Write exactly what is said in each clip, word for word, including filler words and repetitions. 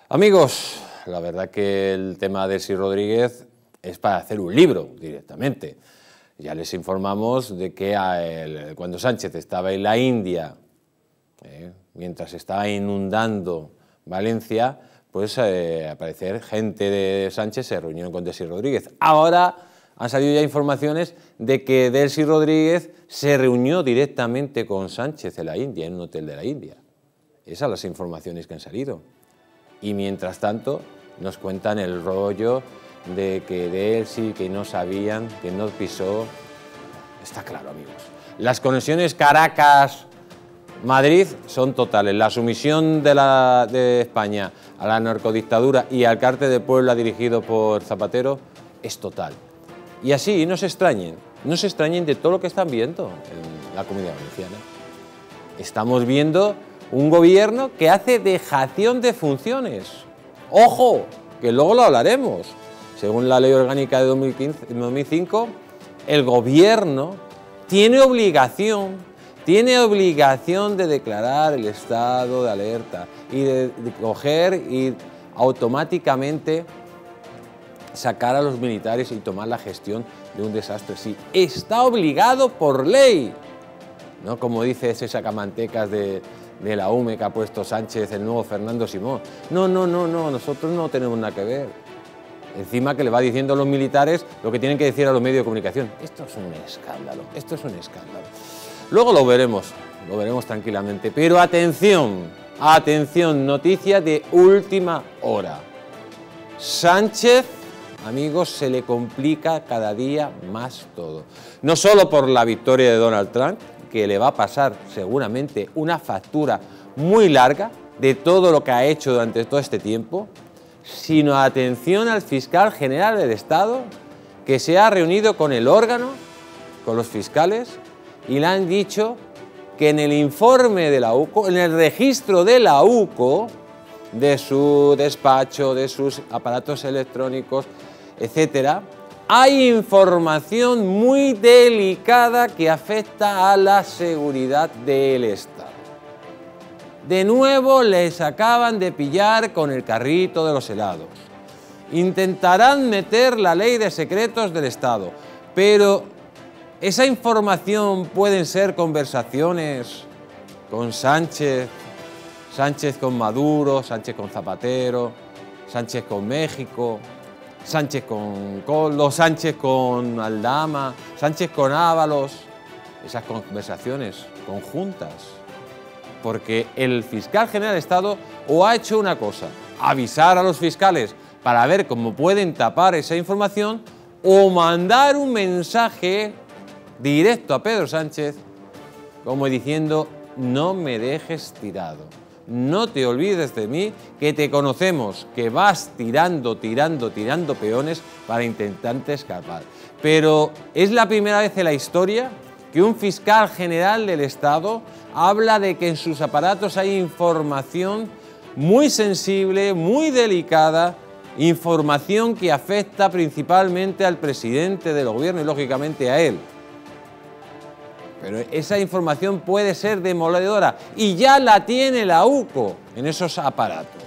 Amigos, la verdad que el tema de Delcy Rodríguez es para hacer un libro directamente. Ya les informamos de que a él, cuando Sánchez estaba en la India, eh, mientras estaba inundando Valencia, pues eh, al parecer gente de Sánchez se reunió con Delcy Rodríguez. Ahora han salido ya informaciones de que Delcy Rodríguez se reunió directamente con Sánchez en la India, en un hotel de la India. Esas son las informaciones que han salido. Y mientras tanto nos cuentan el rollo de que Delcy, que no sabían, que no pisó. Está claro, amigos. Las conexiones Caracas-Madrid son totales. La sumisión de, la, de España a la narcodictadura y al cártel de Puebla dirigido por Zapatero es total. Y así no se extrañen, no se extrañen de todo lo que están viendo en la Comunidad Valenciana. Estamos viendo un gobierno que hace dejación de funciones. ¡Ojo! Que luego lo hablaremos. Según la Ley Orgánica de dos mil cinco, el gobierno tiene obligación, tiene obligación de declarar el estado de alerta y de, de coger y automáticamente sacar a los militares y tomar la gestión de un desastre. Sí, está obligado por ley. No como dice ese sacamantecas de... de la U M E que ha puesto Sánchez, el nuevo Fernando Simón. No, no, no, no, nosotros no tenemos nada que ver. Encima que le va diciendo a los militares lo que tienen que decir a los medios de comunicación. Esto es un escándalo, esto es un escándalo. Luego lo veremos, lo veremos tranquilamente. Pero atención, atención, noticia de última hora. Sánchez, amigos, se le complica cada día más todo. No solo por la victoria de Donald Trump, que le va a pasar seguramente una factura muy larga de todo lo que ha hecho durante todo este tiempo, sino atención al fiscal general del Estado, que se ha reunido con el órgano, con los fiscales, y le han dicho que en el informe de la U C O, en el registro de la U C O, de su despacho, de sus aparatos electrónicos, etcétera, hay información muy delicada que afecta a la seguridad del Estado. De nuevo les acaban de pillar con el carrito de los helados. Intentarán meter la ley de secretos del Estado, pero esa información pueden ser conversaciones con Sánchez, Sánchez con Maduro, Sánchez con Zapatero, Sánchez con México, Sánchez con Koldo, Sánchez con Aldama, Sánchez con Ábalos, esas conversaciones conjuntas. Porque el fiscal general del Estado o ha hecho una cosa, avisar a los fiscales para ver cómo pueden tapar esa información, o mandar un mensaje directo a Pedro Sánchez como diciendo: no me dejes tirado. No te olvides de mí, que te conocemos, que vas tirando, tirando, tirando peones para intentarte escapar. Pero es la primera vez en la historia que un fiscal general del Estado habla de que en sus aparatos hay información muy sensible, muy delicada, información que afecta principalmente al presidente del gobierno y lógicamente a él. Pero esa información puede ser demoledora y ya la tiene la U C O en esos aparatos.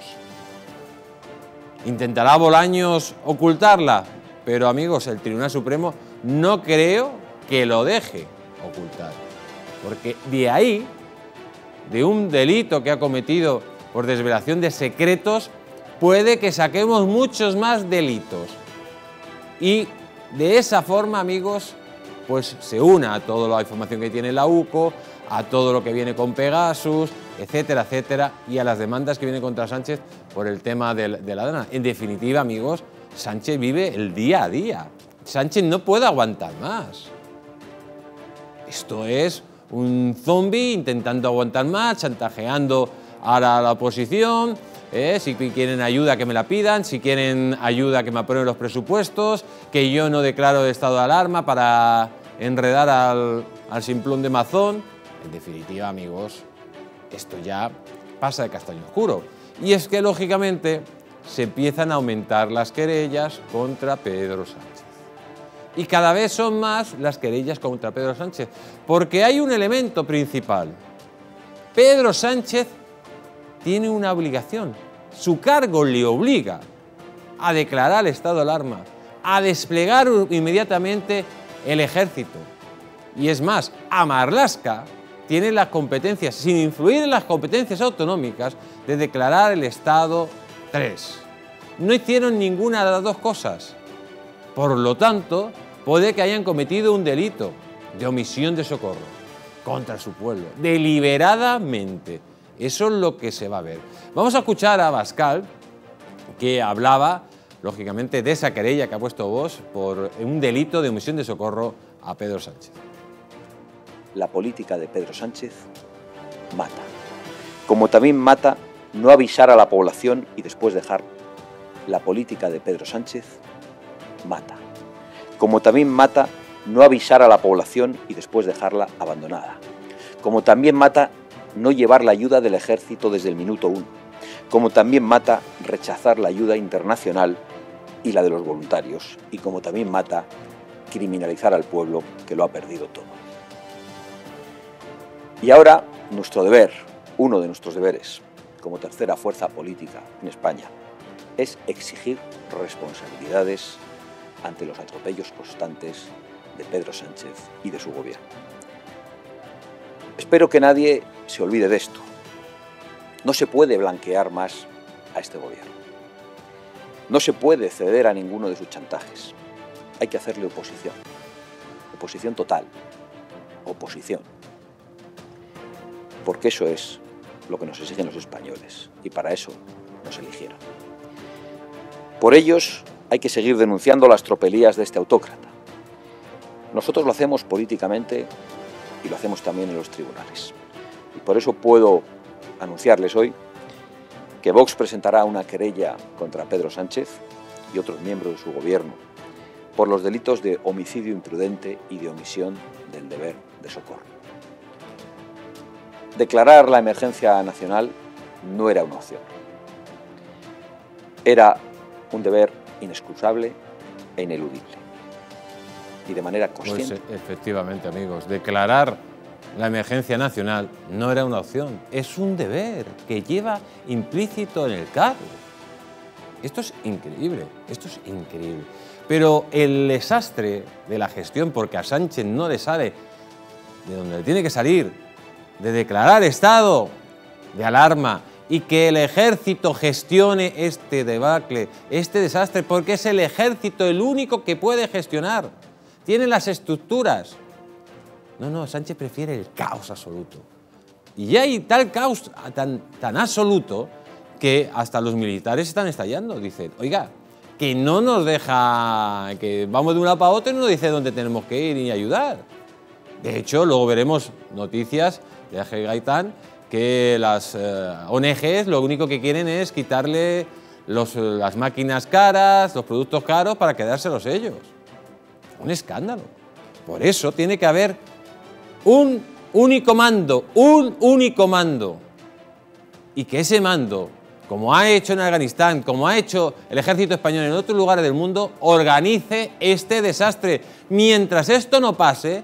¿Intentará Bolaños ocultarla? Pero amigos, el Tribunal Supremo no creo que lo deje ocultar. Porque de ahí, de un delito que ha cometido por desvelación de secretos, puede que saquemos muchos más delitos. Y de esa forma, amigos, pues se una a toda la información que tiene la U C O, a todo lo que viene con Pegasus, etcétera, etcétera, y a las demandas que vienen contra Sánchez por el tema de, de la dana. En definitiva, amigos, Sánchez vive el día a día. Sánchez no puede aguantar más. Esto es un zombi intentando aguantar más, chantajeando a la, a la oposición. Eh, si quieren ayuda, que me la pidan. Si quieren ayuda, que me aprueben los presupuestos. Que yo no declaro estado de alarma para enredar al, al simplón de Mazón. En definitiva, amigos, esto ya pasa de castaño oscuro. Y es que, lógicamente, se empiezan a aumentar las querellas contra Pedro Sánchez. Y cada vez son más las querellas contra Pedro Sánchez, porque hay un elemento principal. Pedro Sánchez tiene una obligación. Su cargo le obliga a declarar estado de alarma, a desplegar inmediatamente el ejército. Y es más, a Marlaska tiene las competencias, sin influir en las competencias autonómicas, de declarar el estado tres. No hicieron ninguna de las dos cosas. Por lo tanto, puede que hayan cometido un delito de omisión de socorro contra su pueblo, deliberadamente. Eso es lo que se va a ver. Vamos a escuchar a Abascal, que hablaba, lógicamente, de esa querella que ha puesto Vox por un delito de omisión de socorro a Pedro Sánchez. La política de Pedro Sánchez mata. Como también mata no avisar a la población y después dejar. La política de Pedro Sánchez mata. Como también mata no avisar a la población y después dejarla abandonada. Como también mata no llevar la ayuda del ejército desde el minuto uno. Como también mata rechazar la ayuda internacional y la de los voluntarios. Y como también mata criminalizar al pueblo que lo ha perdido todo. Y ahora nuestro deber, uno de nuestros deberes, como tercera fuerza política en España, es exigir responsabilidades ante los atropellos constantes de Pedro Sánchez y de su gobierno. Espero que nadie se olvide de esto. No se puede blanquear más a este gobierno. No se puede ceder a ninguno de sus chantajes. Hay que hacerle oposición. Oposición total. Oposición. Porque eso es lo que nos exigen los españoles y para eso nos eligieron. Por ellos hay que seguir denunciando las tropelías de este autócrata. Nosotros lo hacemos políticamente y lo hacemos también en los tribunales. Y por eso puedo anunciarles hoy que Vox presentará una querella contra Pedro Sánchez y otros miembros de su gobierno por los delitos de homicidio imprudente y de omisión del deber de socorro. Declarar la emergencia nacional no era una opción. Era un deber inexcusable e ineludible. Y de manera consciente. Pues efectivamente, amigos, declarar la emergencia nacional no era una opción, es un deber que lleva implícito en el cargo. Esto es increíble, esto es increíble. Pero el desastre de la gestión, porque a Sánchez no le sale de donde le tiene que salir, de declarar estado de alarma y que el ejército gestione este debacle, este desastre, porque es el ejército el único que puede gestionar. Tiene las estructuras. No, no, Sánchez prefiere el caos absoluto. Y hay tal caos tan, tan absoluto que hasta los militares están estallando. Dicen, oiga, que no nos deja, que vamos de un lado para otro y no nos dice dónde tenemos que ir y ayudar. De hecho, luego veremos noticias de A G Gaitán que las eh, O N Ges lo único que quieren es quitarle los, las máquinas caras, los productos caros para quedárselos ellos. Un escándalo. Por eso tiene que haber un único mando, un único mando. Y que ese mando, como ha hecho en Afganistán, como ha hecho el ejército español en otros lugares del mundo, organice este desastre. Mientras esto no pase,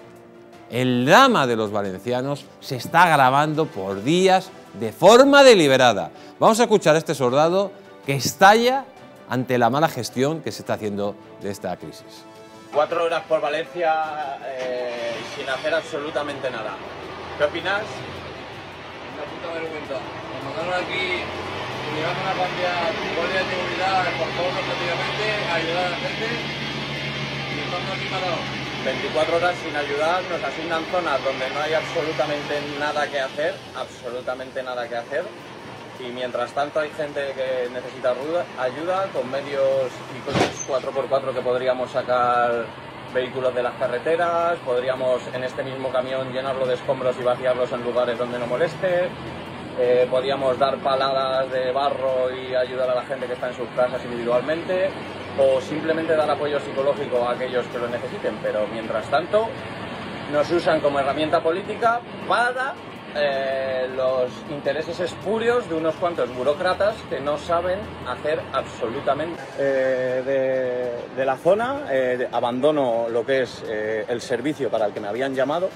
el drama de los valencianos se está agravando por días de forma deliberada. Vamos a escuchar a este soldado que estalla ante la mala gestión que se está haciendo de esta crisis. Cuatro horas por Valencia eh, sin hacer absolutamente nada. ¿Qué opinas? Una puta vergüenza. Nos mandaron aquí, llevando una cantidad de guardia de seguridad, por favor, objetivamente, a ayudar a la gente y estamos aquí parados. veinticuatro horas sin ayudar, nos asignan zonas donde no hay absolutamente nada que hacer, absolutamente nada que hacer. Y mientras tanto hay gente que necesita ayuda con medios y coches cuatro por cuatro que podríamos sacar vehículos de las carreteras, podríamos en este mismo camión llenarlo de escombros y vaciarlos en lugares donde no moleste, eh, podríamos dar paladas de barro y ayudar a la gente que está en sus casas individualmente, o simplemente dar apoyo psicológico a aquellos que lo necesiten, pero mientras tanto nos usan como herramienta política para Eh, los intereses espurios de unos cuantos burócratas que no saben hacer absolutamente. Eh, de, de la zona, eh, abandono lo que es eh, el servicio para el que me habían llamado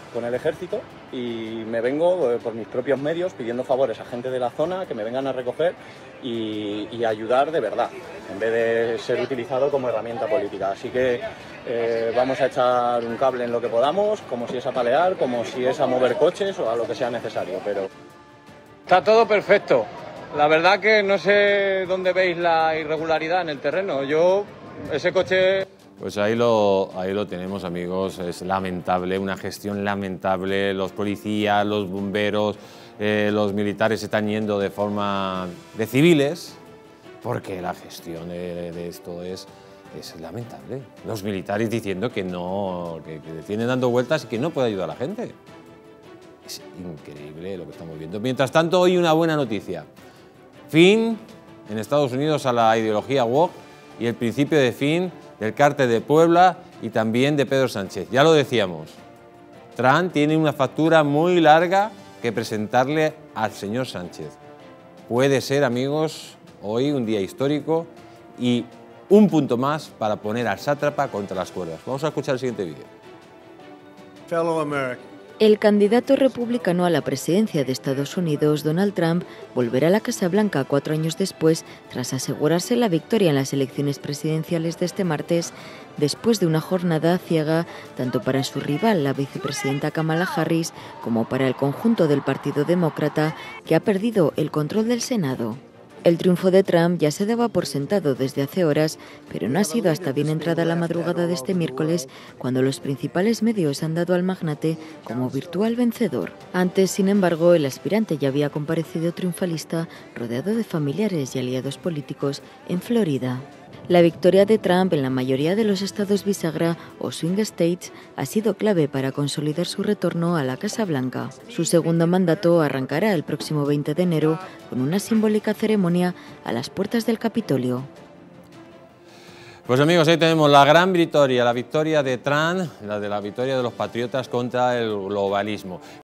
con el ejército y me vengo eh, por mis propios medios pidiendo favores a gente de la zona que me vengan a recoger y, y ayudar de verdad, en vez de ser utilizado como herramienta política. Así que eh, vamos a echar un cable en lo que podamos, como si es a palear, como si es a mover coches o a lo que sea necesario, pero... Está todo perfecto. La verdad que no sé dónde veis la irregularidad en el terreno. Yo, ese coche... Pues ahí lo, ahí lo tenemos, amigos. Es lamentable, una gestión lamentable. Los policías, los bomberos, eh, los militares están yendo de forma de civiles porque la gestión de, de esto es, es lamentable. Los militares diciendo que no, que, que tienen dando vueltas y que no puede ayudar a la gente. Es increíble lo que estamos viendo. Mientras tanto, hoy una buena noticia. Fin en Estados Unidos a la ideología woke y el principio de fin del cártel de Puebla y también de Pedro Sánchez. Ya lo decíamos, Trump tiene una factura muy larga que presentarle al señor Sánchez. Puede ser, amigos, hoy un día histórico y un punto más para poner al sátrapa contra las cuerdas. Vamos a escuchar el siguiente vídeo. Fellow Americans. El candidato republicano a la presidencia de Estados Unidos, Donald Trump, volverá a la Casa Blanca cuatro años después, tras asegurarse la victoria en las elecciones presidenciales de este martes, después de una jornada ciega tanto para su rival, la vicepresidenta Kamala Harris, como para el conjunto del Partido Demócrata, que ha perdido el control del Senado. El triunfo de Trump ya se daba por sentado desde hace horas, pero no ha sido hasta bien entrada la madrugada de este miércoles cuando los principales medios han dado al magnate como virtual vencedor. Antes, sin embargo, el aspirante ya había comparecido triunfalista, rodeado de familiares y aliados políticos, en Florida. La victoria de Trump en la mayoría de los estados bisagra o swing states ha sido clave para consolidar su retorno a la Casa Blanca. Su segundo mandato arrancará el próximo veinte de enero con una simbólica ceremonia a las puertas del Capitolio. Pues amigos, ahí tenemos la gran victoria, la victoria de Trump, la de la victoria de los patriotas contra el globalismo.